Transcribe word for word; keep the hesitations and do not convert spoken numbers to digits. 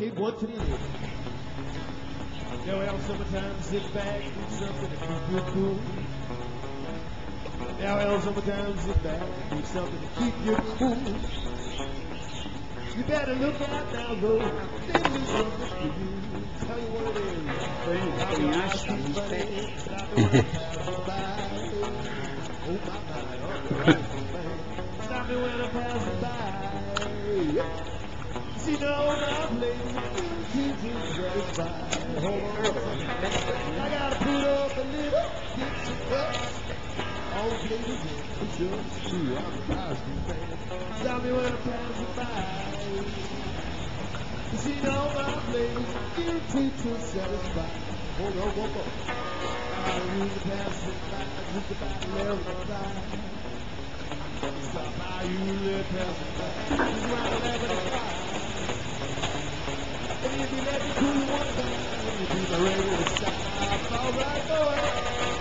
arcade one to the end. Now well, summertime, sit back, do something to keep you cool. Now well, summertime, sit back, do something to keep you cool. You better look out now, though. This is something for you. Tell you what it is. Stop me when I pass by. Oh my, my, alright. Stop me when I pass by. See, no, my lady, you just satisfied. Hold on, I gotta put up a little, get some cups. All the ladies in the jumps too. I'm a positive man. Stop me when I pass by. See, no, my lady, you just satisfied. Hold on, one more. I use the pass it by, just about to let it fly. Stop by, you let pass it by. Just right eleven o'clock. And if you let me cool one time, you'll be my regular stop. All right, boy.